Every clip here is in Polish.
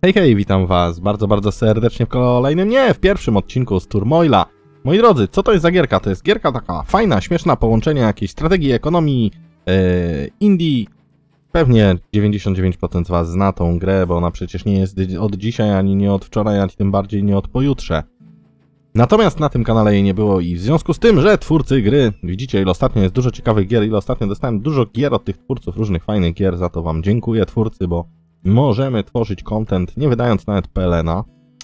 Hej, hej, witam was bardzo serdecznie w kolejnym, w pierwszym odcinku z Turmoila. Moi drodzy, co to jest za gierka? To jest gierka taka fajna, śmieszna, połączenie jakiejś strategii, ekonomii, indie. Pewnie 99% z was zna tą grę, bo ona przecież nie jest od dzisiaj, ani nie od wczoraj, ani tym bardziej nie od pojutrze. Natomiast na tym kanale jej nie było i w związku z tym, że twórcy gry, widzicie ile ostatnio jest dużo ciekawych gier, ile ostatnio dostałem dużo gier od tych twórców, różnych fajnych gier, za to wam dziękuję twórcy, bo możemy tworzyć content nie wydając nawet PLN-a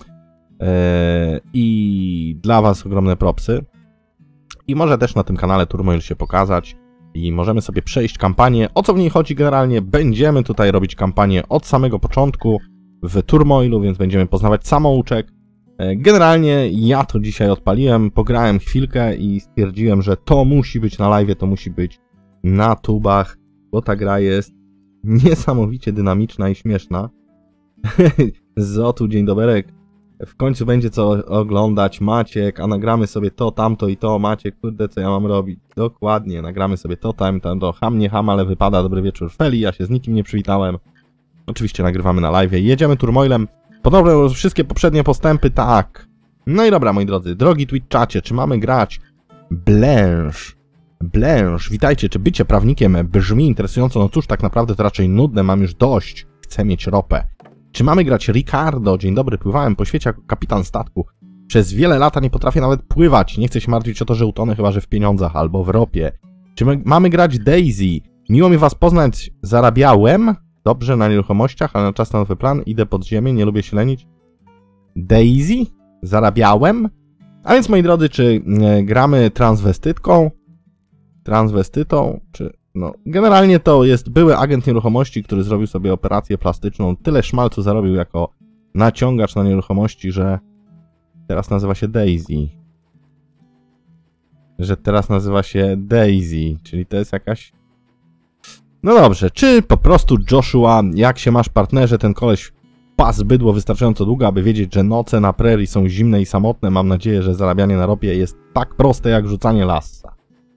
i dla was ogromne propsy. I może też na tym kanale Turmoil się pokazać i możemy sobie przejść kampanię. O co w niej chodzi generalnie? Będziemy tutaj robić kampanię od samego początku w Turmoilu, więc będziemy poznawać samouczek. Generalnie ja to dzisiaj odpaliłem, pograłem chwilkę i stwierdziłem, że to musi być na live, to musi być na tubach, bo ta gra jest niesamowicie dynamiczna i śmieszna. Zotu, dzień doberek. W końcu będzie co oglądać. Maciek, a nagramy sobie to, tamto i to. Maciek, kurde, co ja mam robić? Dokładnie, nagramy sobie to, tamto. Ham, nie ham, ale wypada. Dobry wieczór, Feli. Ja się z nikim nie przywitałem. Oczywiście nagrywamy na live. Jedziemy Turmoilem. Podobno wszystkie poprzednie postępy, tak. No i dobra, moi drodzy. Drogi Twitchacie, czy mamy grać Blanche? Blanche, witajcie, czy bycie prawnikiem brzmi interesująco? No cóż, tak naprawdę to raczej nudne, mam już dość, chcę mieć ropę. Czy mamy grać Ricardo? Dzień dobry, pływałem po świecie jako kapitan statku. Przez wiele lat nie potrafię nawet pływać, nie chcę się martwić o to, że utonę, chyba że w pieniądzach albo w ropie. Czy mamy grać Daisy? Miło mi was poznać, zarabiałem dobrze na nieruchomościach, ale na czas na nowy plan, idę pod ziemię, nie lubię się lenić. Daisy? Zarabiałem? A więc, moi drodzy, czy gramy transwestytką? Transwestytą, czy... No, generalnie to jest były agent nieruchomości, który zrobił sobie operację plastyczną. Tyle szmalcu zarobił jako naciągacz na nieruchomości, że teraz nazywa się Daisy. Czyli to jest jakaś... No dobrze, czy po prostu Joshua, jak się masz partnerze, ten koleś pas bydło wystarczająco długo, aby wiedzieć, że noce na prerii są zimne i samotne. Mam nadzieję, że zarabianie na ropie jest tak proste jak rzucanie lassa.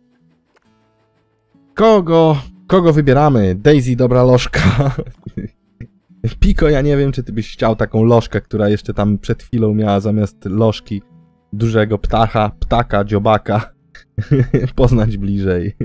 Kogo wybieramy? Daisy, dobra lożka. Piko, ja nie wiem, czy ty byś chciał taką lożkę, która jeszcze tam przed chwilą miała zamiast lożki dużego ptaka, dziobaka poznać bliżej.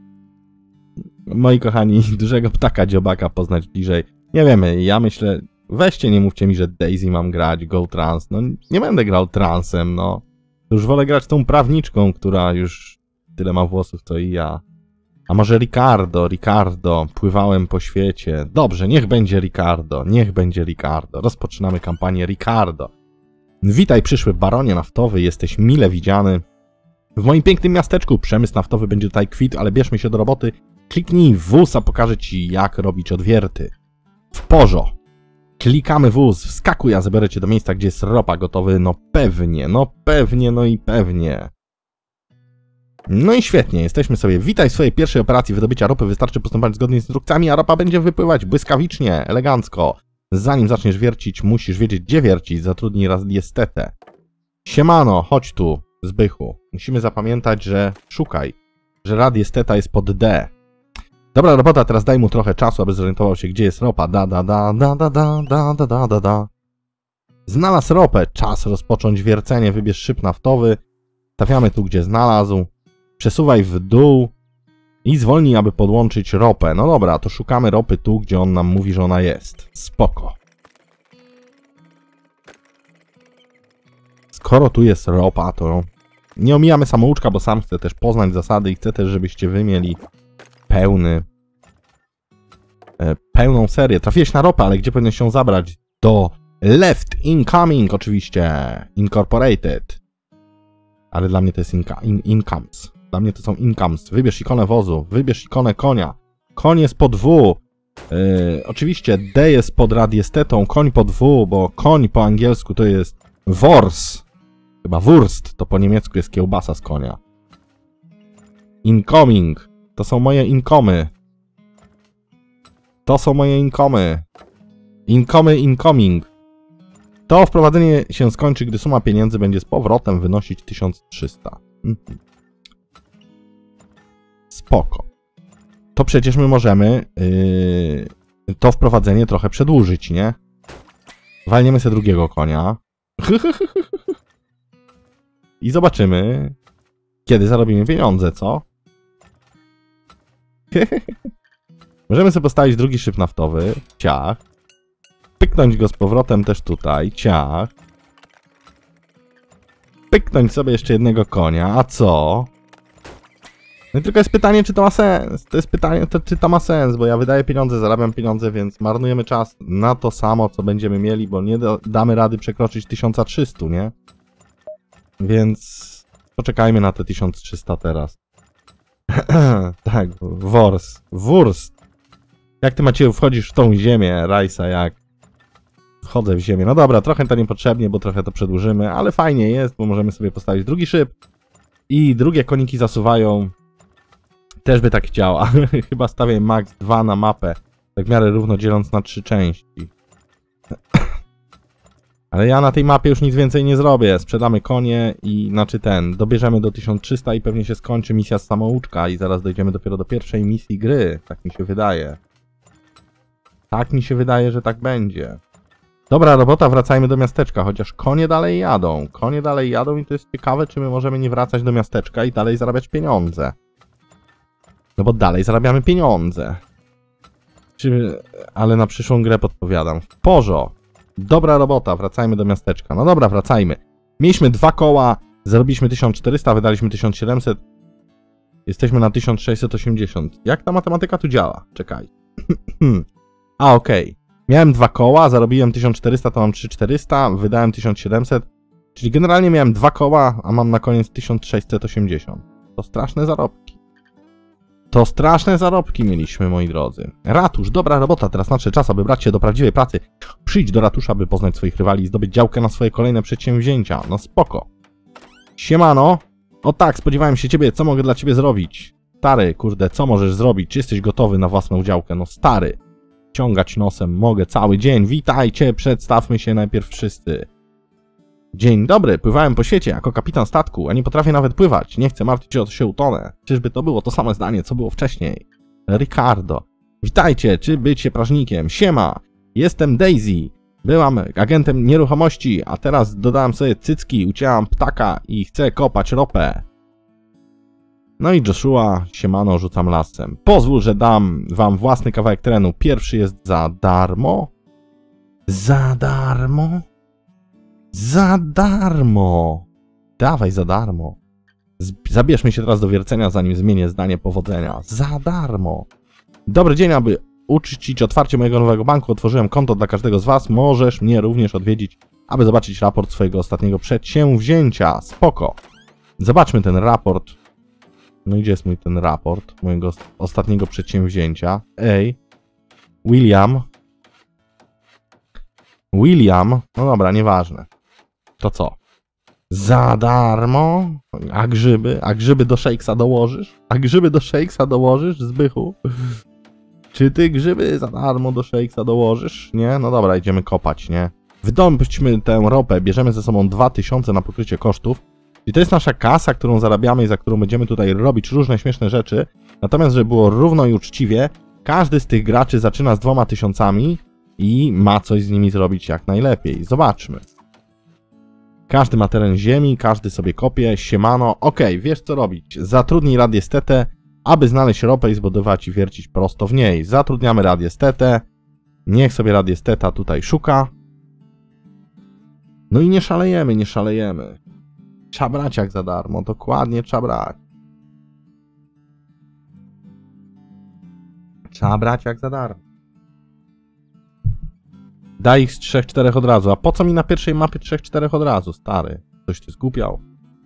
Moi kochani, dużego ptaka, dziobaka poznać bliżej. Nie wiemy, ja myślę, weźcie, nie mówcie mi, że Daisy mam grać, go trans. No nie będę grał transem, no. Już wolę grać tą prawniczką, która już tyle ma włosów, co i ja. A może Ricardo, pływałem po świecie. Dobrze, niech będzie Ricardo. Rozpoczynamy kampanię Ricardo. Witaj, przyszły baronie naftowy, jesteś mile widziany. W moim pięknym miasteczku przemysł naftowy będzie tutaj kwit, ale bierzmy się do roboty. Kliknij w wóz, a pokażę ci, jak robić odwierty. W porzo. Klikamy wóz, wskakuj, a zabiorę cię do miejsca, gdzie jest ropa gotowy. No pewnie. No i świetnie, jesteśmy sobie. Witaj w swojej pierwszej operacji wydobycia ropy. Wystarczy postępować zgodnie z instrukcjami, a ropa będzie wypływać błyskawicznie, elegancko. Zanim zaczniesz wiercić, musisz wiedzieć, gdzie wiercić. Zatrudnij radiestetę. Siemano, chodź tu, Zbychu. Musimy zapamiętać, że szukaj, że radiesteta jest pod D. Dobra robota, teraz daj mu trochę czasu, aby zorientował się, gdzie jest ropa. Znalazł ropę. Czas rozpocząć wiercenie. Wybierz szyb naftowy. Stawiamy tu, gdzie znalazł. Przesuwaj w dół i zwolnij, aby podłączyć ropę. No dobra, to szukamy ropy tu, gdzie on nam mówi, że ona jest. Spoko. Skoro tu jest ropa, to nie omijamy samouczka, bo sam chcę też poznać zasady i chcę też, żebyście wy mieli pełną serię. Trafiłeś na ropę, ale gdzie powinieneś się zabrać? Do Left Incoming, oczywiście. Incorporated. Ale dla mnie to jest incomes. Dla mnie to są incomes. Wybierz ikonę wozu, wybierz ikonę konia. Koń jest pod W. Oczywiście D jest pod radiestetą, koń pod W, bo koń po angielsku to jest Wors. Chyba Wurst, to po niemiecku jest kiełbasa z konia. Incoming. To są moje inkomy. Incoming. To wprowadzenie się skończy, gdy suma pieniędzy będzie z powrotem wynosić 1300. Spoko. To przecież my możemy to wprowadzenie trochę przedłużyć, nie? Walniemy sobie drugiego konia. I zobaczymy, kiedy zarobimy pieniądze, co? Możemy sobie postawić drugi szyb naftowy. Ciach. Pyknąć go z powrotem też tutaj. Ciach. Pyknąć sobie jeszcze jednego konia. A co? No i tylko jest pytanie, czy to ma sens. To jest pytanie, czy to ma sens, bo ja wydaję pieniądze, zarabiam pieniądze, więc marnujemy czas na to samo, co będziemy mieli, bo nie damy rady przekroczyć 1300, nie? Więc poczekajmy na te 1300 teraz. Tak, Wurst. Jak ty, Macieju, wchodzisz w tą ziemię, Rajsa, jak? Wchodzę w ziemię. No dobra, trochę to niepotrzebnie, bo trochę to przedłużymy, ale fajnie jest, bo możemy sobie postawić drugi szyb i drugie koniki zasuwają. Też by tak chciała. Chyba stawię max 2 na mapę, tak w miarę równo dzieląc na 3 części. Ale ja na tej mapie już nic więcej nie zrobię. Sprzedamy konie i, dobierzemy do 1300 i pewnie się skończy misja z samouczka i zaraz dojdziemy dopiero do pierwszej misji gry. Tak mi się wydaje. Tak mi się wydaje, że tak będzie. Dobra robota, wracajmy do miasteczka, chociaż konie dalej jadą. Konie dalej jadą i to jest ciekawe, czy my możemy nie wracać do miasteczka i dalej zarabiać pieniądze. No bo dalej zarabiamy pieniądze. Ale na przyszłą grę podpowiadam. W porzo. Dobra robota, wracajmy do miasteczka. No dobra, wracajmy. Mieliśmy 2 koła, zarobiliśmy 1400, wydaliśmy 1700. Jesteśmy na 1680. Jak ta matematyka tu działa? Czekaj. A, okej. Miałem 2 koła, zarobiłem 1400, to mam 3400, wydałem 1700. Czyli generalnie miałem 2 koła, a mam na koniec 1680. To straszne zarobki. To straszne zarobki mieliśmy, moi drodzy. Ratusz, dobra robota, teraz nadszedł czas, aby brać się do prawdziwej pracy. Przyjdź do ratusza, by poznać swoich rywali i zdobyć działkę na swoje kolejne przedsięwzięcia. No spoko. Siemano. O tak, spodziewałem się ciebie, co mogę dla ciebie zrobić? Stary, kurde, co możesz zrobić? Czy jesteś gotowy na własną działkę? No stary. Ciągać nosem mogę cały dzień. Witajcie, przedstawmy się najpierw wszyscy. Dzień dobry, pływałem po świecie jako kapitan statku, a nie potrafię nawet pływać. Nie chcę martwić się o to, się utonę. Czyżby to było to samo zdanie, co było wcześniej? Ricardo. Witajcie, czy bycie prażnikiem? Siema, jestem Daisy. Byłam agentem nieruchomości, a teraz dodałem sobie cycki, ucięłam ptaka i chcę kopać ropę. No i Joshua, siemano, rzucam lasem. Pozwól, że dam wam własny kawałek terenu. Pierwszy jest za darmo. Za darmo? Za darmo! Dawaj za darmo. Zabierzmy się teraz do wiercenia, zanim zmienię zdanie powodzenia. Za darmo. Dobry dzień, aby uczcić otwarcie mojego nowego banku. Otworzyłem konto dla każdego z was. Możesz mnie również odwiedzić, aby zobaczyć raport swojego ostatniego przedsięwzięcia. Spoko. Zobaczmy ten raport. No i gdzie jest mój ten raport mojego ostatniego przedsięwzięcia? Ej. William. No dobra, nieważne. To co? Za darmo? A grzyby? A grzyby do Shakesa dołożysz? A grzyby do Shakesa dołożysz, Zbychu? Czy ty grzyby za darmo do Shakesa dołożysz? Nie? No dobra, idziemy kopać, nie? Wydobyćmy tę ropę, bierzemy ze sobą 2000 na pokrycie kosztów. I to jest nasza kasa, którą zarabiamy i za którą będziemy tutaj robić różne śmieszne rzeczy. Natomiast, żeby było równo i uczciwie, każdy z tych graczy zaczyna z 2000 i ma coś z nimi zrobić jak najlepiej. Zobaczmy. Każdy ma teren ziemi, każdy sobie kopie, siemano. Okej, wiesz co robić. Zatrudnij radiestetę, aby znaleźć ropę i zbudować i wiercić prosto w niej. Zatrudniamy radiestetę. Niech sobie radiesteta tutaj szuka. No i nie szalejemy, nie szalejemy. Trzeba brać jak za darmo, dokładnie trzeba brać. Trzeba brać jak za darmo. Daj ich z 3-4 od razu. A po co mi na pierwszej mapie 3-4 od razu, stary? Coś ty zgubiał.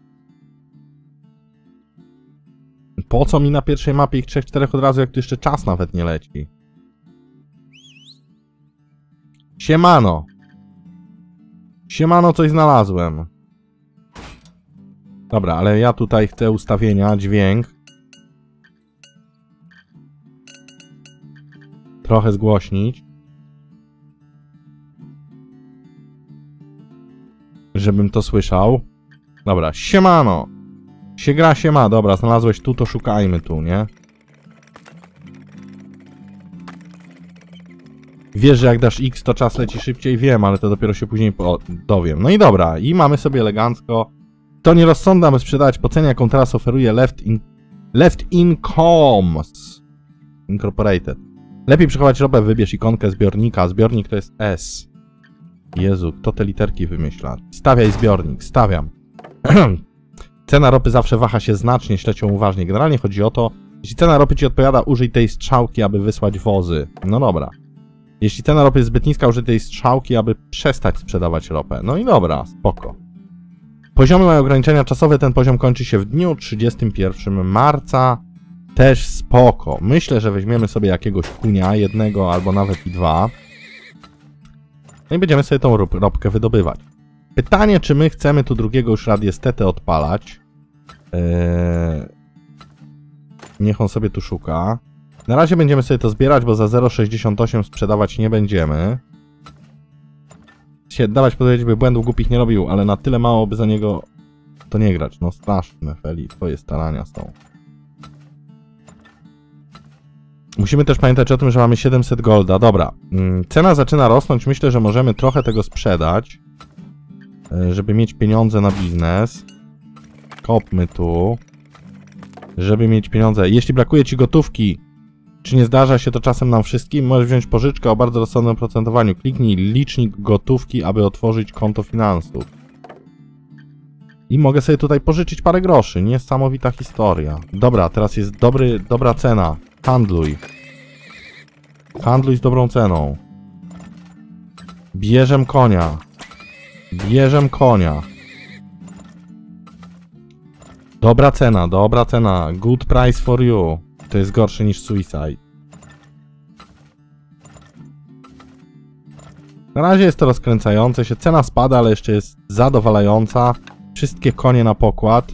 Po co mi na pierwszej mapie ich 3-4 od razu, jak tu jeszcze czas nawet nie leci? Siemano. Siemano, coś znalazłem. Dobra, ale ja tutaj chcę ustawienia, dźwięk. Trochę zgłośnić. Żebym to słyszał. Dobra, siemano. Się gra, siema. Dobra, znalazłeś tu, to szukajmy tu, nie? Wiesz, że jak dasz X, to czas leci szybciej? Wiem, ale to dopiero się później dowiem. No i dobra, i mamy sobie elegancko. To nierozsądne, aby sprzedawać po cenie, jaką teraz oferuje Left Incomes Incorporated. Lepiej przechować ropę, wybierz ikonkę zbiornika. Zbiornik to jest S. Jezu, kto te literki wymyśla? Stawiaj zbiornik, stawiam. Cena ropy zawsze waha się znacznie, śledź ją uważnie. Generalnie chodzi o to, jeśli cena ropy ci odpowiada, użyj tej strzałki, aby wysłać wozy. No dobra. Jeśli cena ropy jest zbyt niska, użyj tej strzałki, aby przestać sprzedawać ropę. No i dobra, spoko. Poziomy mają ograniczenia czasowe, ten poziom kończy się w dniu 31 marca. Też spoko. Myślę, że weźmiemy sobie jakiegoś kunia, jednego albo nawet i dwa. No i będziemy sobie tą ropkę wydobywać. Pytanie, czy my chcemy tu drugiego już radiestetę odpalać. Niech on sobie tu szuka. Na razie będziemy sobie to zbierać, bo za 0,68 sprzedawać nie będziemy. Dawać podpowiedź, by błędów głupich nie robił, ale na tyle mało, by za niego to nie grać. No straszne, Feli, twoje starania są. Musimy też pamiętać o tym, że mamy 700 golda. Dobra, cena zaczyna rosnąć. Myślę, że możemy trochę tego sprzedać, żeby mieć pieniądze na biznes. Kopmy tu, żeby mieć pieniądze. Jeśli brakuje ci gotówki, czy nie zdarza się to czasem nam wszystkim, możesz wziąć pożyczkę o bardzo rozsądnym procentowaniu. Kliknij licznik gotówki, aby otworzyć konto finansów. I mogę sobie tutaj pożyczyć parę groszy. Niesamowita historia. Dobra, teraz jest dobra cena. Handluj. Handluj z dobrą ceną. Bierzem konia. Bierzem konia. Dobra cena, dobra cena. Good price for you. To jest gorsze niż Suicide. Na razie jest to rozkręcające się. Cena spada, ale jeszcze jest zadowalająca. Wszystkie konie na pokład.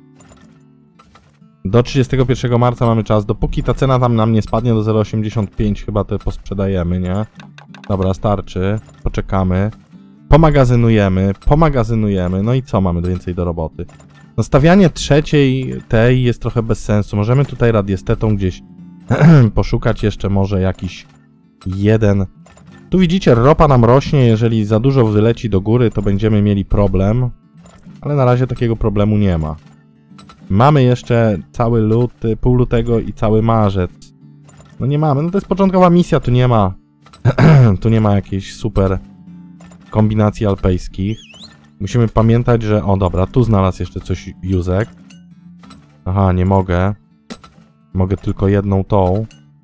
Do 31 marca mamy czas. Dopóki ta cena tam nam nie spadnie do 0,85, chyba to posprzedajemy, nie? Dobra, starczy. Poczekamy. Pomagazynujemy. No i co mamy więcej do roboty? No stawianie trzeciej tej jest trochę bez sensu. Możemy tutaj radiestetą gdzieś poszukać jeszcze może jakiś jeden. Tu widzicie, ropa nam rośnie. Jeżeli za dużo wyleci do góry, to będziemy mieli problem. Ale na razie takiego problemu nie ma. Mamy jeszcze cały luty, pół lutego i cały marzec. No nie mamy, no to jest początkowa misja, tu nie ma tu nie ma jakiejś super kombinacji alpejskich. Musimy pamiętać, że... O dobra, tu znalazł jeszcze coś Józek. Aha, nie mogę. Mogę tylko jedną tą.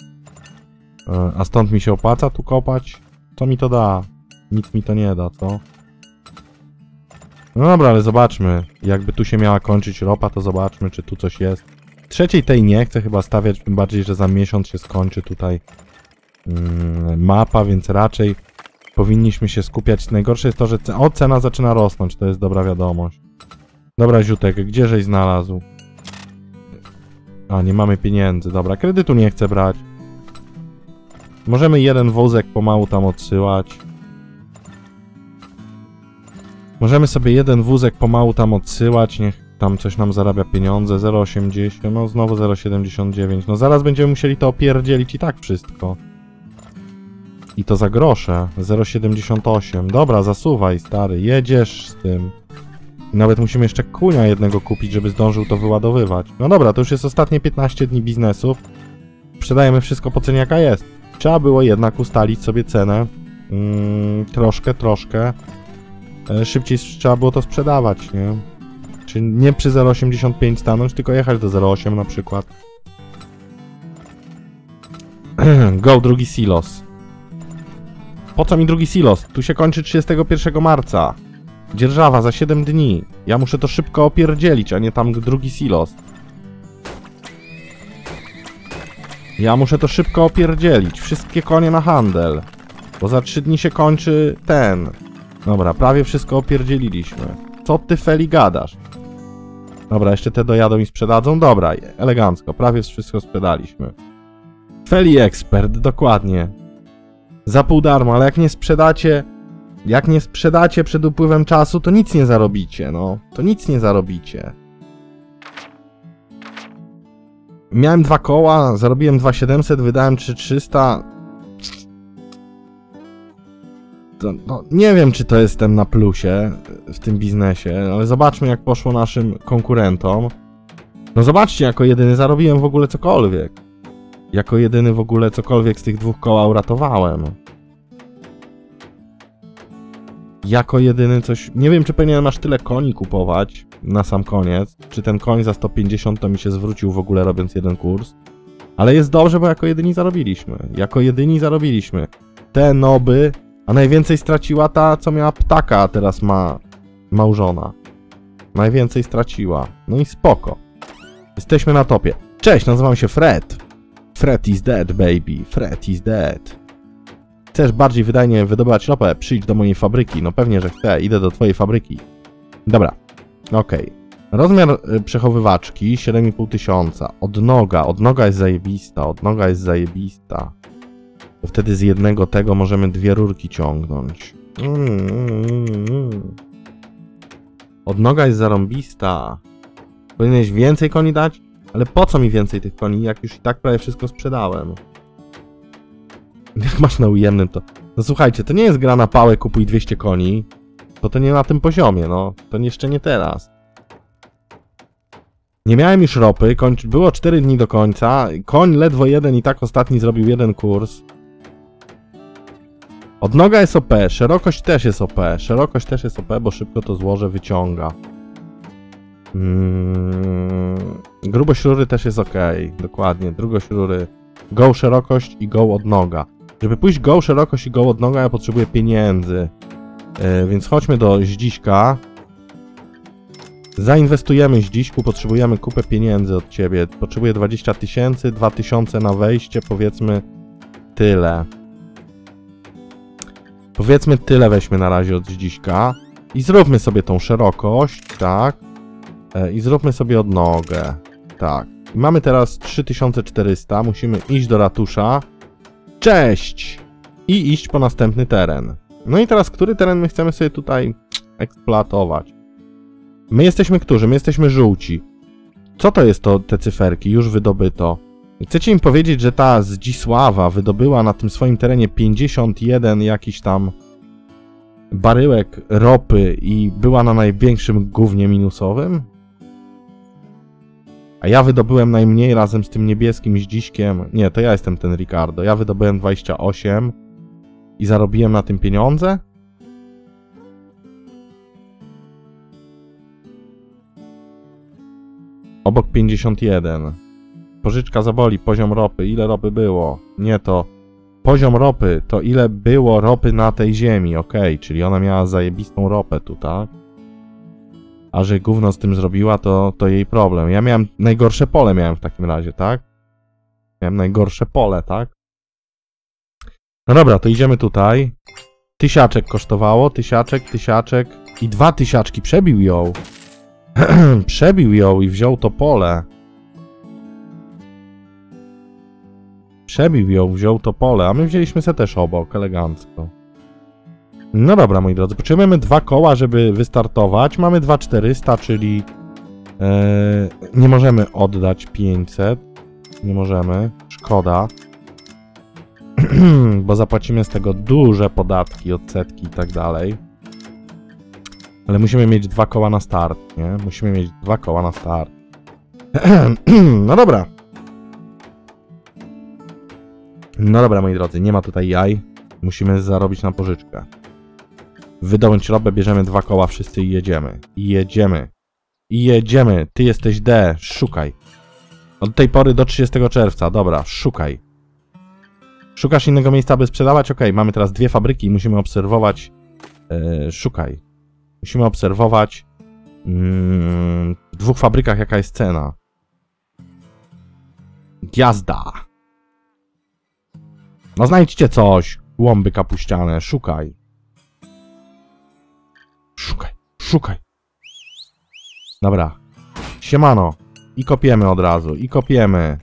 A stąd mi się opłaca tu kopać? Co mi to da? Nic mi to nie da, co? No dobra, ale zobaczmy. Jakby tu się miała kończyć ropa, to zobaczmy, czy tu coś jest. Trzeciej tej nie chcę chyba stawiać, tym bardziej, że za miesiąc się skończy tutaj mapa, więc raczej powinniśmy się skupiać. Najgorsze jest to, że cena zaczyna rosnąć, to jest dobra wiadomość. Dobra, Ziutek, gdzieżeś znalazł? A, nie mamy pieniędzy, dobra, kredytu nie chcę brać. Możemy jeden wózek pomału tam odsyłać. Możemy sobie jeden wózek pomału tam odsyłać, niech tam coś nam zarabia pieniądze. 0,80, no znowu 0,79. No zaraz będziemy musieli to opierdzielić i tak wszystko. I to za grosze. 0,78. Dobra, zasuwaj, stary, jedziesz z tym. I nawet musimy jeszcze kunia jednego kupić, żeby zdążył to wyładowywać. No dobra, to już jest ostatnie 15 dni biznesów. Sprzedajemy wszystko po cenie jaka jest. Trzeba było jednak ustalić sobie cenę. Troszkę. Szybciej trzeba było to sprzedawać, nie? Czyli nie przy 0,85 stanąć, tylko jechać do 0,8 na przykład. Go, drugi silos. Po co mi drugi silos? Tu się kończy 31 marca. Dzierżawa za 7 dni. Ja muszę to szybko opierdzielić, a nie tam drugi silos. Ja muszę to szybko opierdzielić. Wszystkie konie na handel. Bo za 3 dni się kończy ten. Dobra, prawie wszystko opierdzieliliśmy. Co ty, Feli, gadasz? Dobra, jeszcze te dojadą i sprzedadzą? Dobra, elegancko, prawie wszystko sprzedaliśmy. Feli ekspert, dokładnie. Za pół darmo, ale jak nie sprzedacie przed upływem czasu, to nic nie zarobicie, no. To nic nie zarobicie. Miałem 2 koła, zarobiłem 2700, wydałem 3300. to, no, nie wiem, czy to jestem na plusie w tym biznesie, ale zobaczmy, jak poszło naszym konkurentom. No zobaczcie, jako jedyny zarobiłem w ogóle cokolwiek. Jako jedyny w ogóle cokolwiek z tych 2 koła uratowałem. Jako jedyny coś... Nie wiem, czy powinienem aż tyle koni kupować na sam koniec. Czy ten koń za 150 to mi się zwrócił w ogóle, robiąc jeden kurs. Ale jest dobrze, bo jako jedyni zarobiliśmy. Jako jedyni zarobiliśmy. Te noby... A najwięcej straciła ta, co miała ptaka, a teraz ma małżona. Najwięcej straciła. No i spoko. Jesteśmy na topie. Cześć, nazywam się Fred. Fred is dead, baby. Fred is dead. Chcesz bardziej wydajnie wydobywać ropę? Przyjdź do mojej fabryki. No pewnie, że chcę. Idę do twojej fabryki. Dobra. Okej. Rozmiar przechowywaczki 7500. Odnoga jest zajebista. Odnoga jest zajebista. To wtedy z jednego tego możemy 2 rurki ciągnąć. Odnoga jest zarąbista. Powinieneś więcej koni dać? Ale po co mi więcej tych koni, jak już i tak prawie wszystko sprzedałem? Jak masz na ujemnym to... No słuchajcie, to nie jest gra na pałę, kupuj 200 koni. To nie na tym poziomie, no. To jeszcze nie teraz. Nie miałem już ropy, było 4 dni do końca. Koń ledwo jeden i tak ostatni zrobił jeden kurs. Odnoga jest OP, szerokość też jest OP. Szerokość też jest OP, bo szybko to złoże wyciąga. Grubość rury też jest ok. Dokładnie, drugość rury. Go szerokość i go odnoga. Żeby pójść go szerokość i go odnoga, ja potrzebuję pieniędzy. Więc chodźmy do Zdziśka. Zainwestujemy Zdziśku, potrzebujemy kupę pieniędzy od ciebie. Potrzebuję 20 000, 2000 na wejście, powiedzmy tyle. Powiedzmy tyle weźmy na razie od Zdziśka. I zróbmy sobie tą szerokość, tak. I zróbmy sobie odnogę, tak. I mamy teraz 3400, musimy iść do ratusza. Cześć! I iść po następny teren. No i teraz, który teren my chcemy sobie tutaj eksploatować? My jesteśmy którzy? My jesteśmy żółci. Co to jest to, te cyferki? Już wydobyto. Chcecie mi powiedzieć, że ta Zdzisława wydobyła na tym swoim terenie 51 jakiś tam baryłek ropy i była na największym gównie minusowym? A ja wydobyłem najmniej razem z tym niebieskim Zdziśkiem. Nie, to ja jestem ten Ricardo. Ja wydobyłem 28 i zarobiłem na tym pieniądze? Obok 51. Pożyczka zaboli, poziom ropy. Ile ropy było? Nie to. Poziom ropy to ile było ropy na tej ziemi. Okej, czyli ona miała zajebistą ropę tu, tak? A że gówno z tym zrobiła, to jej problem. Ja miałem najgorsze pole miałem w takim razie, tak? Miałem najgorsze pole, tak? No dobra, to idziemy tutaj. 1000 kosztowało, 1000 i 2000. Przebił ją. Przebił ją i wziął to pole. Przebił ją, wziął to pole, a my wzięliśmy se też obok, elegancko. No dobra, moi drodzy, potrzebujemy 2 koła, żeby wystartować. Mamy 2400, czyli nie możemy oddać 500. Nie możemy, szkoda. Bo zapłacimy z tego duże podatki, odsetki i tak dalej. Ale musimy mieć 2 koła na start, nie? Musimy mieć 2 koła na start. No dobra. No dobra, moi drodzy, nie ma tutaj jaj. Musimy zarobić na pożyczkę. Wydobyć ropę, bierzemy 2 koła wszyscy i jedziemy. I jedziemy. I jedziemy. Ty jesteś D, szukaj. Od tej pory do 30 czerwca, dobra, szukaj. Szukasz innego miejsca, aby sprzedawać? Okej, mamy teraz 2 fabryki i musimy obserwować. Szukaj. Musimy obserwować w 2 fabrykach jaka jest cena. Jazda. No znajdźcie coś. Łąby kapuściane, szukaj. Szukaj, szukaj. Dobra. Siemano. I kopiemy od razu, i kopiemy.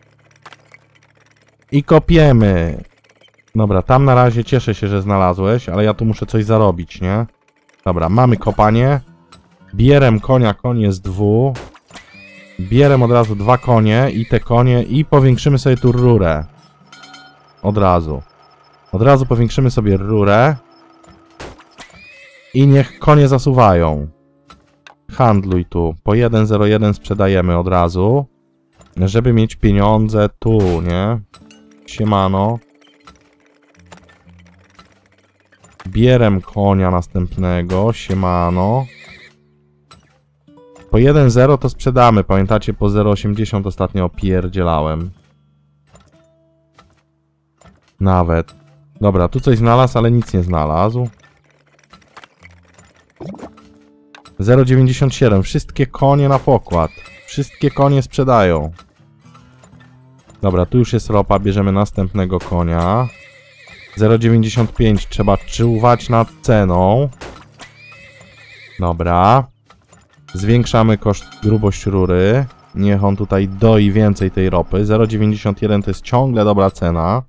I kopiemy. Dobra, tam na razie cieszę się, że znalazłeś, ale ja tu muszę coś zarobić, nie? Dobra, mamy kopanie. Bierem konia, koń jest 2. Bierem od razu 2 konie i te konie i powiększymy sobie tu rurę. Od razu. Od razu powiększymy sobie rurę. I niech konie zasuwają. Handluj tu. Po 1,01 sprzedajemy od razu. Żeby mieć pieniądze tu, nie? Siemano. Bierem konia następnego. Siemano. Po 1,0 to sprzedamy. Pamiętacie, po 0,80 ostatnio opierdzielałem. Nawet. Dobra, tu coś znalazł, ale nic nie znalazł. 0,97. Wszystkie konie na pokład. Wszystkie konie sprzedają. Dobra, tu już jest ropa. Bierzemy następnego konia. 0,95. Trzeba czuwać nad ceną. Dobra. Zwiększamy koszt, grubość rury. Niech on tutaj doi więcej tej ropy. 0,91 to jest ciągle dobra cena.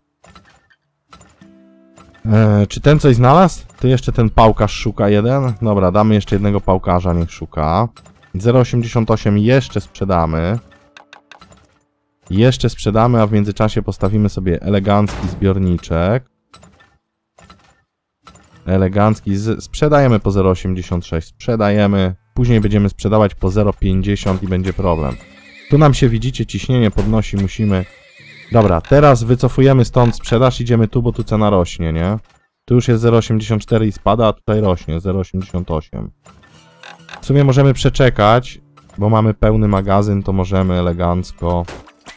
Czy ten coś znalazł? Tu jeszcze ten pałkarz szuka jeden. Dobra, damy jeszcze jednego pałkarza, niech szuka. 0,88 jeszcze sprzedamy. Jeszcze sprzedamy, a w międzyczasie postawimy sobie elegancki zbiorniczek. Elegancki. Sprzedajemy po 0,86. Sprzedajemy. Później będziemy sprzedawać po 0,50 i będzie problem. Tu nam się, widzicie, ciśnienie podnosi, musimy... Dobra, teraz wycofujemy stąd sprzedaż, idziemy tu, bo tu cena rośnie, nie? Tu już jest 0,84 i spada, a tutaj rośnie 0,88. W sumie możemy przeczekać, bo mamy pełny magazyn, to możemy elegancko...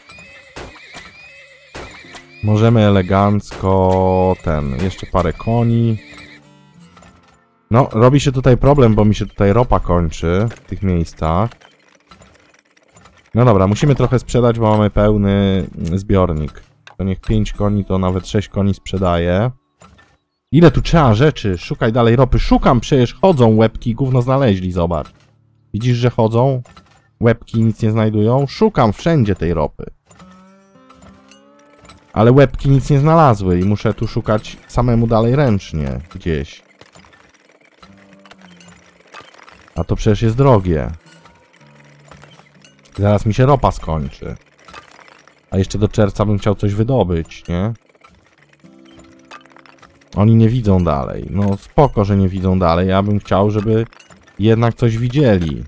Możemy elegancko... jeszcze parę koni. No, robi się tutaj problem, bo mi się tutaj ropa kończy w tych miejscach. No dobra, musimy trochę sprzedać, bo mamy pełny zbiornik. To niech 5 koni, to nawet 6 koni sprzedaje. Ile tu trzeba rzeczy? Szukaj dalej ropy. Szukam, przecież chodzą łebki, gówno znaleźli, zobacz. Widzisz, że chodzą? Łebki nic nie znajdują? Szukam wszędzie tej ropy. Ale łebki nic nie znalazły i muszę tu szukać samemu dalej ręcznie, gdzieś. A to przecież jest drogie. Zaraz mi się ropa skończy. A jeszcze do czerwca bym chciał coś wydobyć, nie? Oni nie widzą dalej. No spoko, że nie widzą dalej. Ja bym chciał, żeby jednak coś widzieli.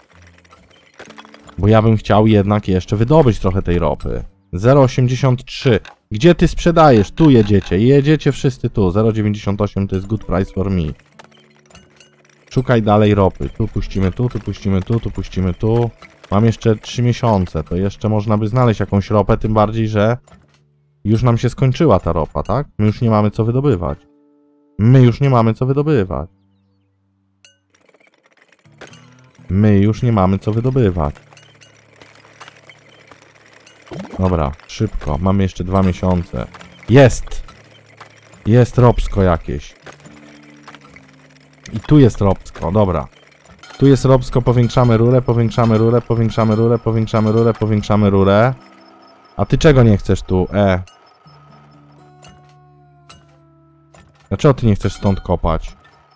Bo ja bym chciał jednak jeszcze wydobyć trochę tej ropy. 0,83. Gdzie ty sprzedajesz? Tu jedziecie. Jedziecie wszyscy tu. 0,98 to jest good price for me. Szukaj dalej ropy. Tu puścimy tu, tu puścimy tu, tu puścimy tu. Mam jeszcze 3 miesiące. To jeszcze można by znaleźć jakąś ropę, tym bardziej, że już nam się skończyła ta ropa, tak? My już nie mamy co wydobywać. My już nie mamy co wydobywać. My już nie mamy co wydobywać. Dobra, szybko. Mamy jeszcze 2 miesiące. Jest! Jest ropsko jakieś. I tu jest ropsko, dobra. Tu jest ropsko, powiększamy rurę, powiększamy rurę, powiększamy rurę, powiększamy rurę, powiększamy rurę. A ty czego nie chcesz tu? Dlaczego ty nie chcesz stąd kopać?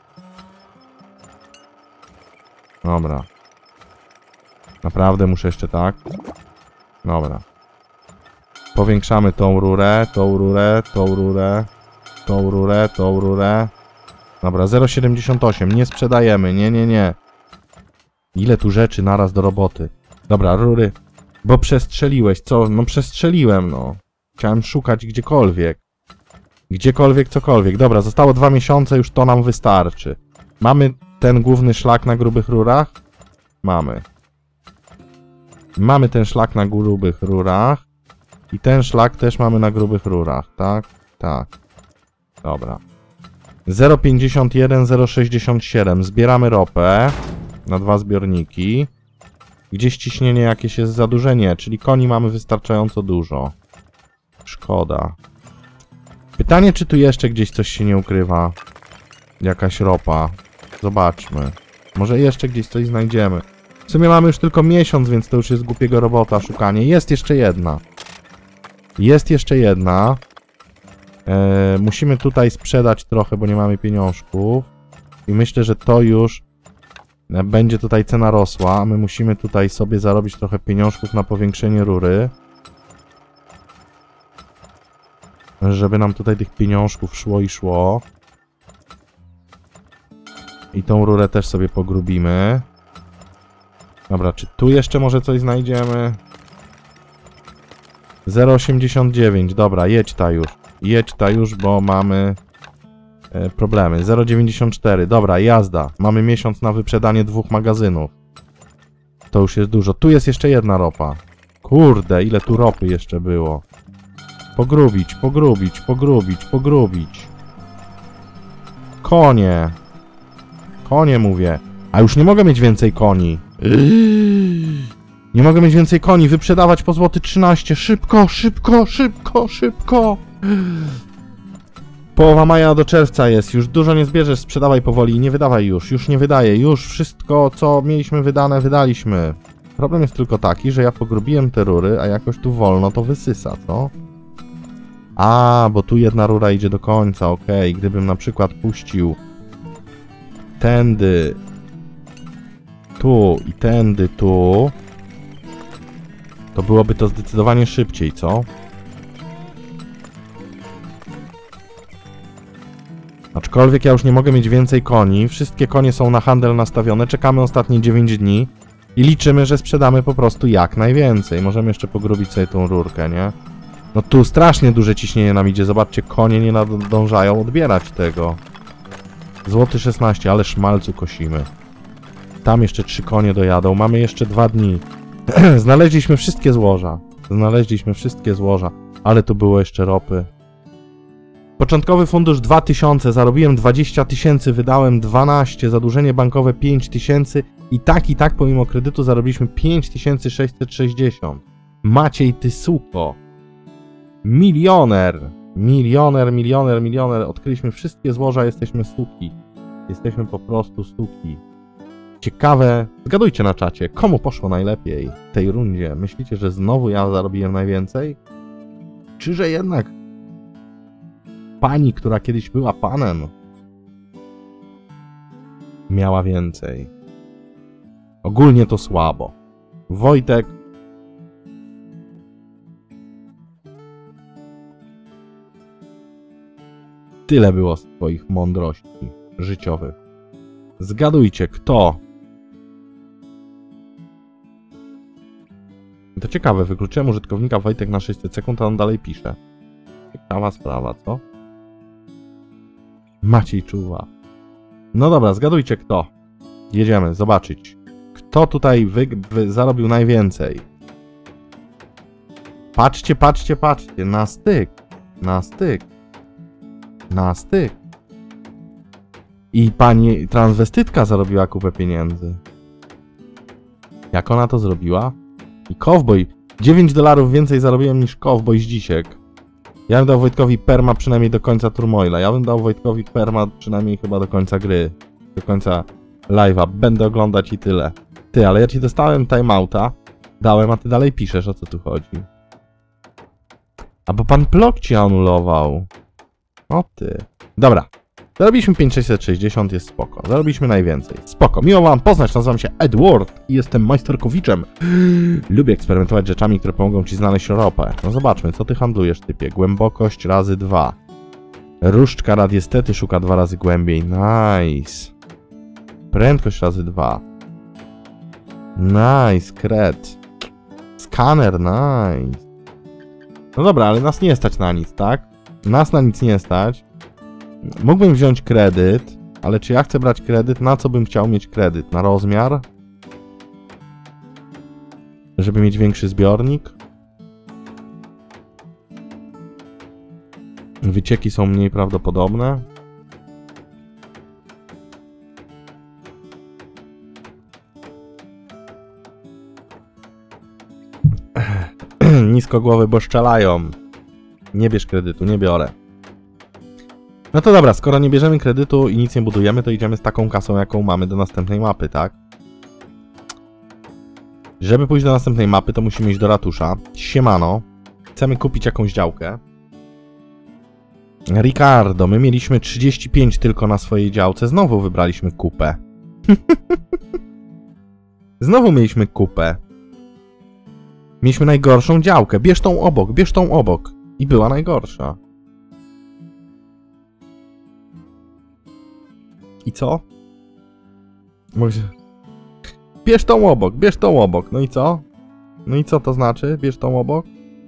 Dobra. Naprawdę muszę jeszcze tak? Dobra. Powiększamy tą rurę, tą rurę, tą rurę, tą rurę, tą rurę. Dobra, 0,78. Nie sprzedajemy. Nie, nie, nie. Ile tu rzeczy naraz do roboty. Dobra, rury. Bo przestrzeliłeś. Co? No przestrzeliłem, no. Chciałem szukać gdziekolwiek. Gdziekolwiek, cokolwiek. Dobra, zostało 2 miesiące, już to nam wystarczy. Mamy ten główny szlak na grubych rurach? Mamy. Mamy ten szlak na grubych rurach. I ten szlak też mamy na grubych rurach, tak? Tak. Dobra. 0,51, 0,67. Zbieramy ropę na 2 zbiorniki. Gdzieś ciśnienie jakieś jest za duże? Nie, czyli koni mamy wystarczająco dużo. Szkoda. Pytanie, czy tu jeszcze gdzieś coś się nie ukrywa? Jakaś ropa. Zobaczmy. Może jeszcze gdzieś coś znajdziemy. W sumie mamy już tylko miesiąc, więc to już jest głupiego robota szukanie. Jest jeszcze jedna. Jest jeszcze jedna. Musimy tutaj sprzedać trochę, bo nie mamy pieniążków. I myślę, że to już będzie tutaj cena rosła. A my musimy tutaj sobie zarobić trochę pieniążków na powiększenie rury. Żeby nam tutaj tych pieniążków szło i szło. I tą rurę też sobie pogrubimy. Dobra, czy tu jeszcze może coś znajdziemy? 0,89, dobra, jedź ta już. Jedź ta już, bo mamy problemy. 0,94, dobra, jazda. Mamy miesiąc na wyprzedanie 2 magazynów. To już jest dużo. Tu jest jeszcze jedna ropa. Kurde, ile tu ropy jeszcze było. Pogrubić, pogrubić, pogrubić, pogrubić. Konie. Konie mówię. A już nie mogę mieć więcej koni. Nie mogę mieć więcej koni. Wyprzedawać po złoty 13. Szybko, szybko, szybko, szybko. Połowa maja do czerwca jest. Już dużo nie zbierzesz. Sprzedawaj powoli. Nie wydawaj już. Już nie wydaję. Już wszystko, co mieliśmy wydane, wydaliśmy. Problem jest tylko taki, że ja pogrubiłem te rury, a jakoś tu wolno to wysysa, co? A, bo tu jedna rura idzie do końca. Okej. Gdybym na przykład puścił tędy tu i tędy tu, to byłoby to zdecydowanie szybciej, co? Aczkolwiek ja już nie mogę mieć więcej koni. Wszystkie konie są na handel nastawione. Czekamy ostatnie 9 dni i liczymy, że sprzedamy po prostu jak najwięcej. Możemy jeszcze pogrubić sobie tą rurkę, nie? No tu strasznie duże ciśnienie nam idzie. Zobaczcie, konie nie nadążają odbierać tego. Złoty 16, ale szmalcu kosimy. Tam jeszcze 3 konie dojadą. Mamy jeszcze 2 dni. Znaleźliśmy wszystkie złoża. Znaleźliśmy wszystkie złoża. Ale tu było jeszcze ropy. Początkowy fundusz 2000. Zarobiłem 20 000. Wydałem 12. Zadłużenie bankowe 5000. I tak pomimo kredytu zarobiliśmy 5660. Maciej, ty suko. Milioner. Milioner, milioner, milioner. Odkryliśmy wszystkie złoża. Jesteśmy suki. Jesteśmy po prostu suki. Ciekawe, zgadujcie na czacie, komu poszło najlepiej w tej rundzie? Myślicie, że znowu ja zarobiłem najwięcej? Czy że jednak pani, która kiedyś była panem, miała więcej? Ogólnie to słabo. Wojtek tyle było z twoich mądrości życiowych. Zgadujcie, kto? To ciekawe, wykluczyłem użytkownika Wojtek na 600 sekund, a on dalej pisze. Ciekawa sprawa, co? Maciej czuwa. No dobra, zgadujcie kto. Jedziemy, zobaczyć. Kto tutaj zarobił najwięcej? Patrzcie, patrzcie, patrzcie. Na styk. Na styk. Na styk. I pani transwestytka zarobiła kupę pieniędzy. Jak ona to zrobiła? I Cowboy. $9 więcej zarobiłem niż Cowboy z dzisiek. Ja bym dał Wojtkowi perma przynajmniej do końca Turmoila. Ja bym dał Wojtkowi perma przynajmniej chyba do końca gry. Do końca live'a. Będę oglądać i tyle. Ty, ale ja ci dostałem timeouta. Dałem, a ty dalej piszesz, o co tu chodzi. A bo pan Plok ci anulował. O ty. Dobra. Zarobiliśmy 5660, jest spoko. Zarobiliśmy najwięcej. Spoko. Miło wam poznać, nazywam się Edward i jestem majsterkowiczem. Lubię eksperymentować rzeczami, które pomogą ci znaleźć ropę. No zobaczmy, co ty handlujesz, typie. Głębokość razy 2. Różdżka radiestety szuka 2 razy głębiej. Nice. Prędkość razy 2. Nice, kret. Skaner, nice. No dobra, ale nas nie stać na nic, tak? Nas na nic nie stać. Mógłbym wziąć kredyt, ale czy ja chcę brać kredyt? Na co bym chciał mieć kredyt? Na rozmiar? Żeby mieć większy zbiornik? Wycieki są mniej prawdopodobne. Nisko głowy, bo szczelają. Nie bierz kredytu, nie biorę. No to dobra, skoro nie bierzemy kredytu i nic nie budujemy, to idziemy z taką kasą, jaką mamy do następnej mapy, tak? Żeby pójść do następnej mapy, to musimy iść do ratusza. Siemano. Chcemy kupić jakąś działkę. Ricardo, my mieliśmy 35 tylko na swojej działce. Znowu wybraliśmy kupę. Znowu mieliśmy kupę. Mieliśmy najgorszą działkę. Bierz tą obok, bierz tą obok. I była najgorsza. I co? Bierz tą obok, bierz tą obok. No i co? No i co to znaczy? Bierz tą obok?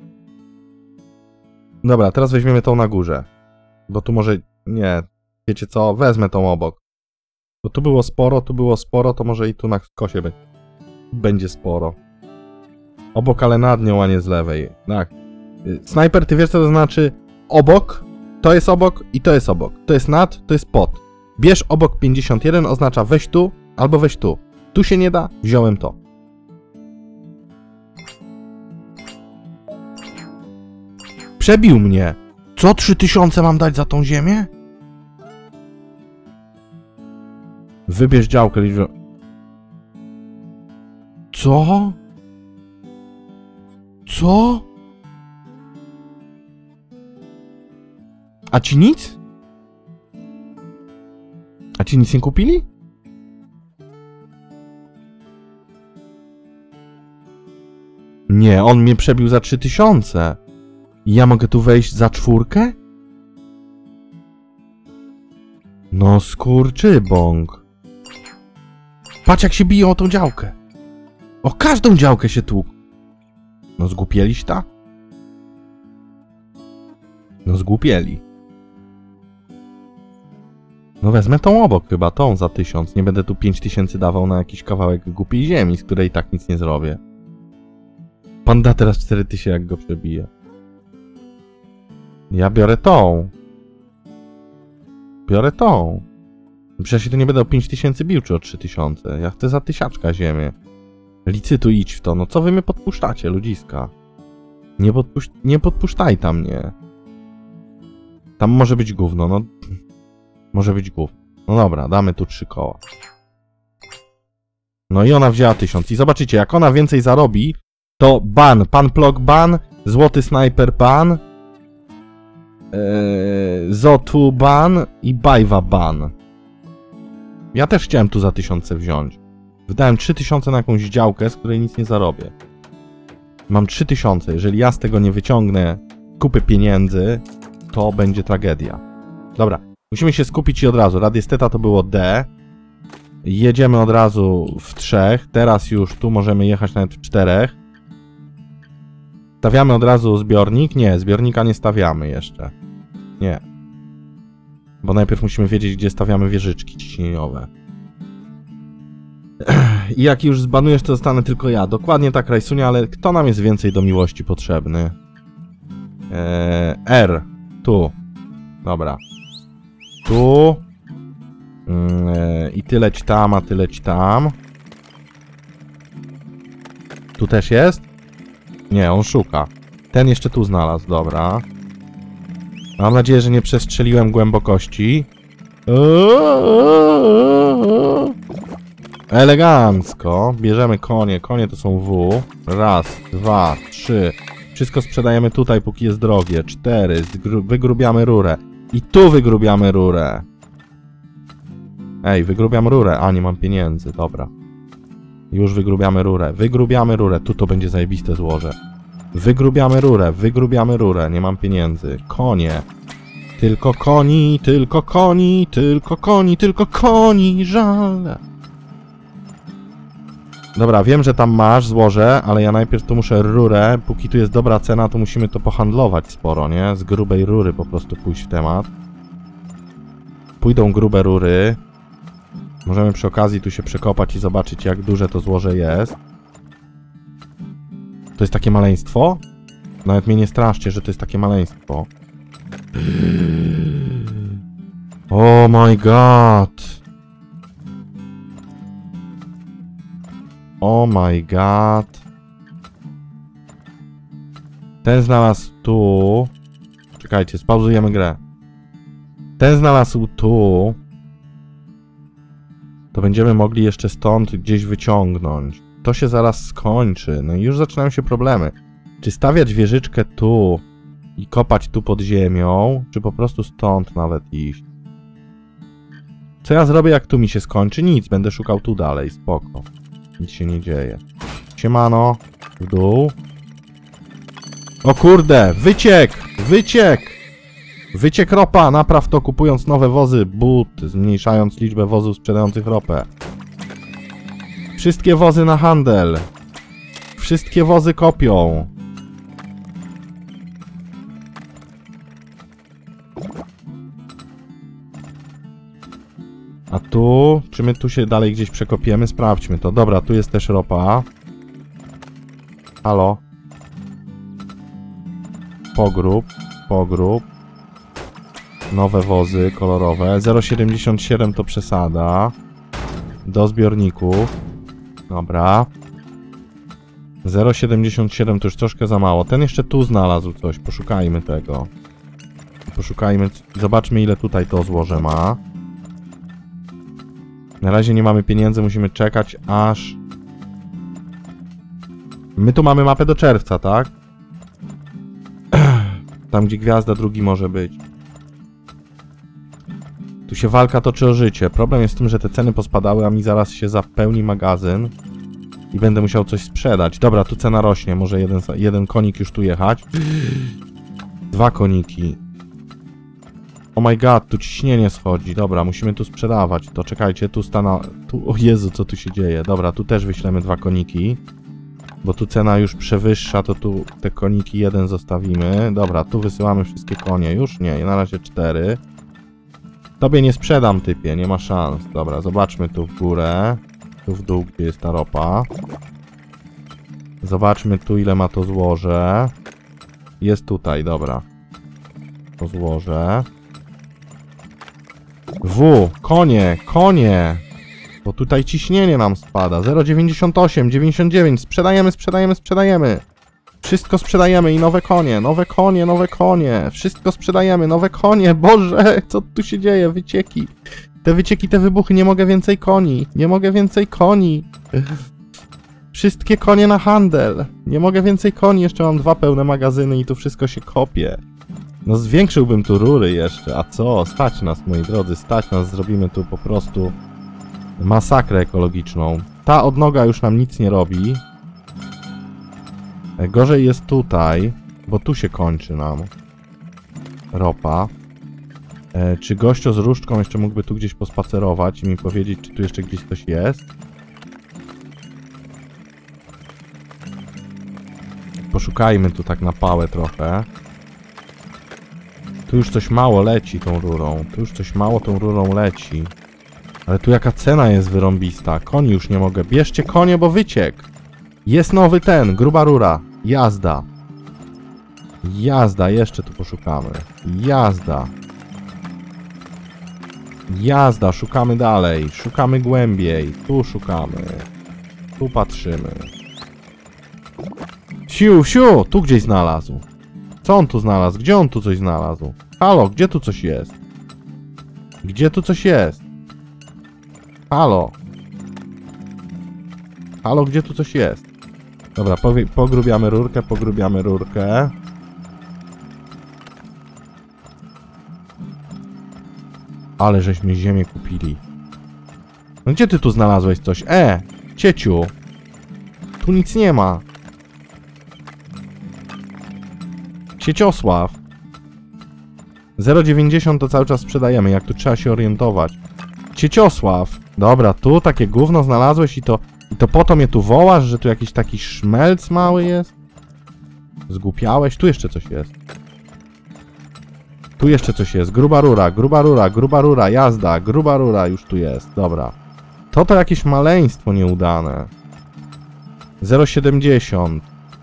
Dobra, teraz weźmiemy tą na górze. Bo tu może... Nie. Wiecie co? Wezmę tą obok. Bo tu było sporo, to może i tu na kosie będzie sporo. Obok, ale nad nią, a nie z lewej. Tak. Snajper, ty wiesz co to znaczy? Obok, to jest obok i to jest obok. To jest nad, to jest pod. Bierz obok 51, oznacza weź tu, albo weź tu. Tu się nie da, wziąłem to. Przebił mnie. Co 3000 mam dać za tą ziemię? Wybierz działkę liczbę. Co? Co? A ci nic? A ci nic nie kupili? Nie, on mnie przebił za 3000. Ja mogę tu wejść za 4? No skurczybąk. Patrz jak się biją o tą działkę. O każdą działkę się tłuk. No zgłupieliś ta? No zgłupieli. No wezmę tą obok chyba, tą za 1000. Nie będę tu 5000 dawał na jakiś kawałek głupiej ziemi, z której tak nic nie zrobię. Pan da teraz 4000 jak go przebije. Ja biorę tą. Biorę tą. Przecież ja się tu nie będę o 5000 bił, czy o 3000. Ja chcę za 1000 ziemię. Licytuj, idź w to. No co wy mnie podpuszczacie, ludziska? Nie podpuszczaj tam mnie. Tam może być gówno, no. Może być gówno. No dobra, damy tu 3 koła. No i ona wzięła 1000. I zobaczycie, jak ona więcej zarobi, to ban. Pan Plok ban, Złoty Snajper ban, Zotu ban i Bajwa ban. Ja też chciałem tu za 1000 wziąć. Wydałem 3000 na jakąś działkę, z której nic nie zarobię. Mam 3000. Jeżeli ja z tego nie wyciągnę kupy pieniędzy, to będzie tragedia. Dobra, musimy się skupić i od razu. Radiesteta to było D. Jedziemy od razu w 3. Teraz już tu możemy jechać nawet w 4. Stawiamy od razu zbiornik? Nie, zbiornika nie stawiamy jeszcze. Nie. Bo najpierw musimy wiedzieć, gdzie stawiamy wieżyczki ciśnieniowe. I jak już zbanujesz, to zostanę tylko ja. Dokładnie tak, Rajsunia, ale kto nam jest więcej do miłości potrzebny? R. Tu. Dobra. Tu. I ty leć tam, a ty leć tam. Tu też jest? Nie, on szuka. Ten jeszcze tu znalazł, dobra. Mam nadzieję, że nie przestrzeliłem głębokości. Elegancko. Bierzemy konie. Konie to są W. 1, 2, 3. Wszystko sprzedajemy tutaj, póki jest drogie. 4. Wygrubiamy rurę. I tu wygrubiamy rurę. Ej, wygrubiam rurę. A, nie mam pieniędzy. Dobra. Już wygrubiamy rurę. Wygrubiamy rurę. Tu to będzie zajebiste złoże. Wygrubiamy rurę. Wygrubiamy rurę. Nie mam pieniędzy. Konie. Tylko koni, tylko koni, tylko koni, tylko koni. Żal. Dobra, wiem, że tam masz złoże, ale ja najpierw tu muszę rurę. Póki tu jest dobra cena, to musimy to pohandlować sporo, nie? Z grubej rury po prostu pójść w temat. Pójdą grube rury. Możemy przy okazji tu się przekopać i zobaczyć, jak duże to złoże jest. To jest takie maleństwo? Nawet mnie nie straszcie, że to jest takie maleństwo. Oh my god. Oh my god. Ten znalazł tu. Czekajcie, spauzujemy grę. Ten znalazł tu. To będziemy mogli jeszcze stąd gdzieś wyciągnąć. To się zaraz skończy. No i już zaczynają się problemy. Czy stawiać wieżyczkę tu i kopać tu pod ziemią, czy po prostu stąd nawet iść? Co ja zrobię, jak tu mi się skończy? Nic, będę szukał tu dalej, spoko. Nic się nie dzieje. Siemano, w dół. O kurde, wyciek! Wyciek! Wyciek ropa! Napraw to, kupując nowe wozy, but, zmniejszając liczbę wozów sprzedających ropę. Wszystkie wozy na handel. Wszystkie wozy kopią. A tu? Czy my tu się dalej gdzieś przekopiemy? Sprawdźmy to. Dobra, tu jest też ropa. Halo? Pogrób. Nowe wozy kolorowe. 0,77 to przesada. Do zbiorników. Dobra. 0,77 to już troszkę za mało. Ten jeszcze tu znalazł coś. Poszukajmy tego. Poszukajmy. Zobaczmy, ile tutaj to złoże ma. Na razie nie mamy pieniędzy. Musimy czekać aż... My tu mamy mapę do czerwca, tak? Tam, gdzie gwiazda drugi może być. Tu się walka toczy o życie. Problem jest w tym, że te ceny pospadały, a mi zaraz się zapełni magazyn. I będę musiał coś sprzedać. Dobra, tu cena rośnie. Może jeden konik już tu jechać. 2 koniki. Oh my god, tu ciśnienie schodzi. Dobra, musimy tu sprzedawać. To czekajcie, tu o Jezu, co tu się dzieje. Dobra, tu też wyślemy 2 koniki. Bo tu cena już przewyższa, to tu te koniki 1 zostawimy. Dobra, tu wysyłamy wszystkie konie. Już nie, na razie 4. Tobie nie sprzedam, typie, nie ma szans. Dobra, zobaczmy tu w górę. Tu w dół, gdzie jest ta ropa. Zobaczmy tu, ile ma to złoże. Jest tutaj, dobra. To złoże. Konie! Bo tutaj ciśnienie nam spada. 0,98, 99. Sprzedajemy. Wszystko sprzedajemy i nowe konie. Wszystko sprzedajemy, nowe konie. Boże, co tu się dzieje? Wycieki. Te wybuchy, nie mogę więcej koni. Wszystkie konie na handel. Nie mogę więcej koni, jeszcze mam 2 pełne magazyny i tu wszystko się kopie. No zwiększyłbym tu rury jeszcze, a co? Stać nas, moi drodzy, zrobimy tu po prostu masakrę ekologiczną. Ta odnoga już nam nic nie robi. Gorzej jest tutaj, bo tu się kończy nam ropa. Czy gościu z różdżką jeszcze mógłby tu gdzieś pospacerować i mi powiedzieć, czy tu jeszcze gdzieś coś jest? Poszukajmy tu tak na pałę trochę. Tu już coś mało leci tą rurą. Leci. Ale tu jaka cena jest wyrąbista. Koni już nie mogę. Bierzcie konie, bo wyciek. Jest nowy gruba rura. Jazda, jeszcze tu poszukamy. Jazda, szukamy dalej. Szukamy głębiej. Tu szukamy. Tu patrzymy. Siu, tu gdzieś znalazł. Co on tu znalazł? Gdzie on tu coś znalazł? Halo, gdzie tu coś jest? Halo, gdzie tu coś jest? Dobra, pogrubiamy rurkę. Ale żeśmy ziemię kupili. No gdzie ty tu znalazłeś coś? Cieciu! Tu nic nie ma. Cieciosław. 0,90 to cały czas sprzedajemy, jak tu trzeba się orientować. Cieciosław. Dobra, tu takie gówno znalazłeś i to po to mnie tu wołasz, że tu jakiś taki szmelc mały jest? Zgłupiałeś? Tu jeszcze coś jest. Gruba rura, jazda. Gruba rura już tu jest. Dobra. To jakieś maleństwo nieudane. 0,70.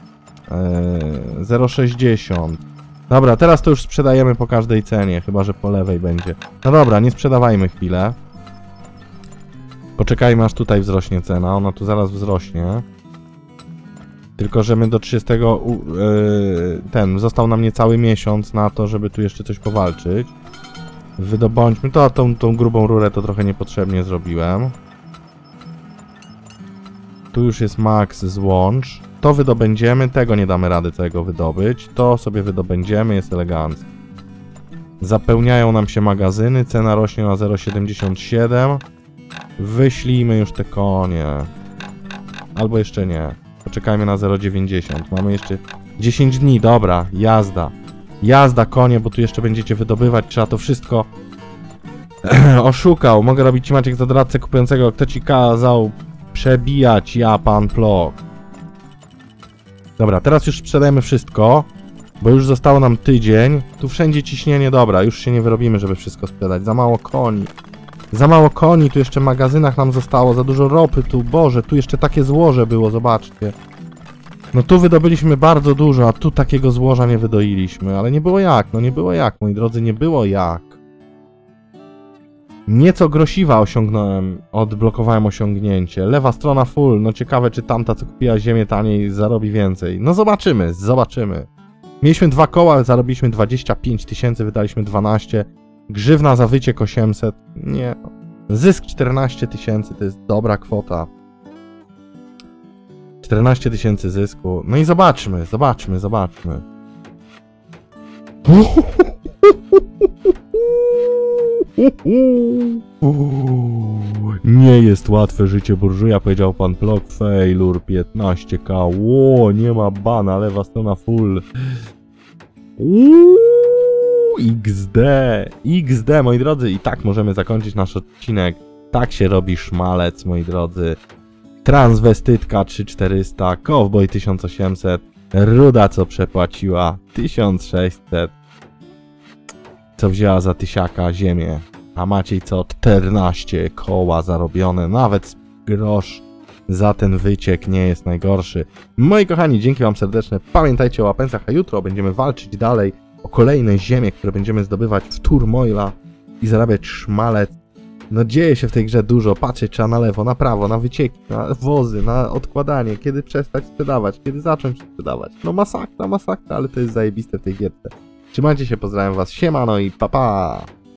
0,60. Dobra, teraz to już sprzedajemy po każdej cenie, chyba że po lewej będzie. No dobra, nie sprzedawajmy chwilę. Poczekajmy, aż tutaj wzrośnie cena, ona tu zaraz wzrośnie. Tylko że my do 30... został nam niecały miesiąc na to, żeby tu jeszcze coś powalczyć. Wydobądźmy to, a tą grubą rurę to trochę niepotrzebnie zrobiłem. Tu już jest max złącz. To wydobędziemy, tego nie damy rady całego wydobyć. To sobie wydobędziemy, jest elegancko. Zapełniają nam się magazyny, cena rośnie na 0,77. Wyślijmy już te konie. Albo jeszcze nie. Poczekajmy na 0,90. Mamy jeszcze 10 dni, dobra, jazda. Jazda, konie, bo tu jeszcze będziecie wydobywać, trzeba to wszystko... Oszukał, mogę robić ci Maciek za doradcę kupującego, kto ci kazał Przebijać, ja pan Plok. Dobra, teraz już sprzedajemy wszystko, bo już zostało nam tydzień. Tu wszędzie ciśnienie, dobra, już się nie wyrobimy, żeby wszystko sprzedać. Za mało koni. Za mało koni, tu jeszcze w magazynach nam zostało, za dużo ropy tu, Boże, tu jeszcze takie złoże było, zobaczcie. No tu wydobyliśmy bardzo dużo, a tu takiego złoża nie wydoiliśmy, ale nie było jak, no nie było jak, moi drodzy, nie było jak. Nieco grosiwa osiągnąłem, odblokowałem osiągnięcie. Lewa strona full, no ciekawe czy tamta co kupiła ziemię taniej zarobi więcej. No zobaczymy, zobaczymy. Mieliśmy 2 koła, zarobiliśmy 25 000, wydaliśmy 12. Grzywna za wyciek 800, nie. Zysk 14 000, to jest dobra kwota. 14 000 zysku. No i zobaczmy, zobaczmy, zobaczmy. Nie jest łatwe życie burżuja, powiedział pan Plok. Failure 15k. Ło, nie ma bana, lewa strona full. XD, XD, moi drodzy. I tak możemy zakończyć nasz odcinek. Tak się robi szmalec, moi drodzy. Transwestytka 3400, Cowboy 1800, Ruda co przepłaciła 1600, co wzięła za 1000 ziemię, a Maciej co 14 koła zarobione, nawet grosz za ten wyciek nie jest najgorszy. Moi kochani, dzięki wam serdeczne, pamiętajcie o łapencach, a jutro będziemy walczyć dalej o kolejne ziemie, które będziemy zdobywać w Turmoila i zarabiać szmalec. No dzieje się w tej grze dużo, patrzeć trzeba na lewo, na prawo, na wycieki, na wozy, na odkładanie, kiedy przestać sprzedawać, kiedy zacząć sprzedawać. No masakra, masakra, ale to jest zajebiste w tej gierce. Trzymajcie się, pozdrawiam was, siemano i pa pa!